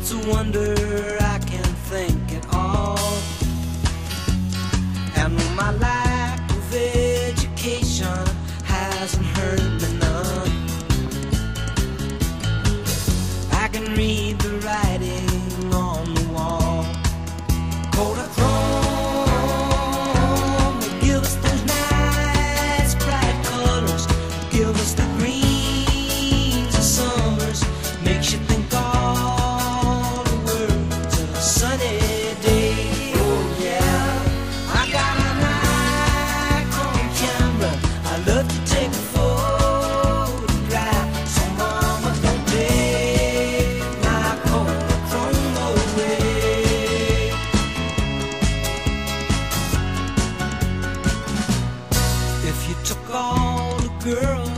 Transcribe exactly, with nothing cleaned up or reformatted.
It's a wonder I can think at all. And my lack of education hasn't hurt me none. I can read the writing on the wall. Kodachrome, they give us those nice bright colors, give us the greens of summers, makes you think all the world's a sunny day. Oh yeah, I got a Nikon camera, I love to take a photograph. So mama, don't take my Kodachrome away. If you took all the girls